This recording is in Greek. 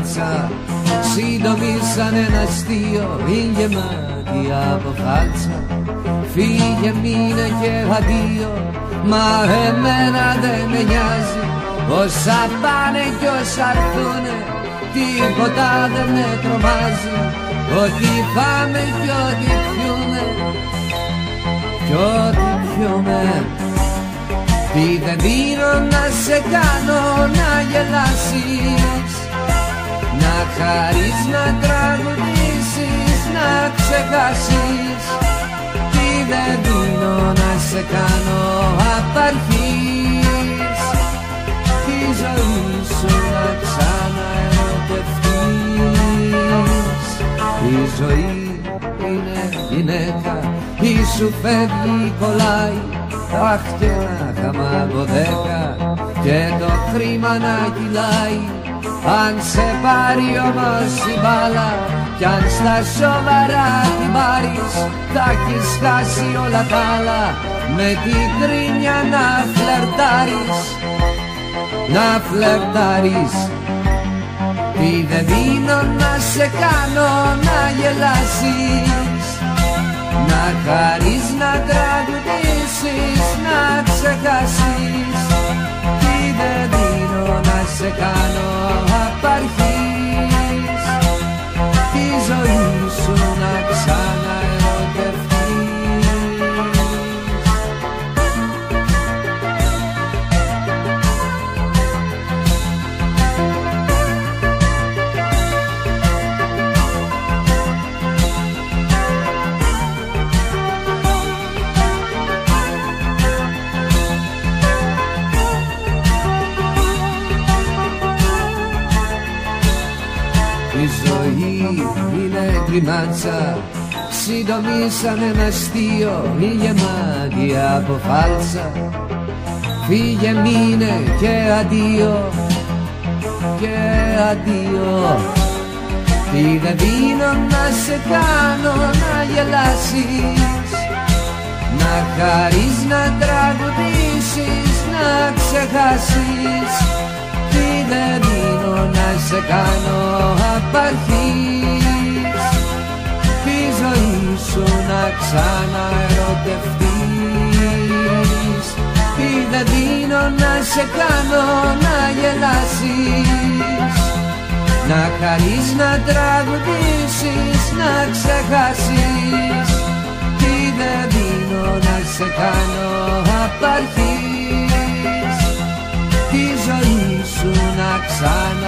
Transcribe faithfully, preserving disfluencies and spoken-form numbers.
ρημάτσα, σύντομη σαν ένα αστείο, είναι γεμάτη από φάλτσα. Φύγε, μείνε και αντίο, μα εμένα δεν με νοιάζει. Όσα πάνε κι όσα έρθουνε, τίποτα δεν με τρομάζει. Ό,τι πάμε κι ό,τι πιούμε, κι ό,τι πιούμε. Τι δεν δίνω να σε κάνω να γελάσεις, να χαρείς, να τραγουδήσεις, να ξεχάσεις. Τι δεν δίνω να σε κάνω απαρχής, τη ζωή σου να ξαναερωτευτείς. Η ζωή είναι γυναίκα, ή σου φεύγει κολλάει. Αχ, και να είχαμε από δέκα και το χρήμα να κυλάει. Αν σε πάρει όμως η μπάλα κι αν στα σοβαρά την πάρεις, θα έχεις χάσει όλα τα άλλα. Με την κρίνια να φλερτάρεις, να φλερτάρεις. Τι δεν δίνω να σε κάνω να γελάσεις, να χαρείς, να τραγουδήσεις, να ξεχάσεις. Τι δεν δίνω να σε κάνω απαρχής, τη ζωή σου να ξαναερωτευτείς. Η ζωή είναι τριμάτσα, σύντομη σαν ένα αστείο, μη γεμάτη από φάλτσα. Φύγε, μείνε και αντίο, και αντίο. Τι δεν δίνω να σε κάνω να γελάσεις, να χαρείς, να τραγουδήσεις, να ξεχάσεις. Τι δεν δίνω να σε κάνω απαρχής, τη ζωή σου να ξαναερωτευτείς. Τι δεν δίνω να σε κάνω να γελάσεις, να χαρείς, να τραγουδήσεις, να ξεχάσεις. Τι δεν δίνω να σε κάνω απαρχής, τη ζωή σου να ξανά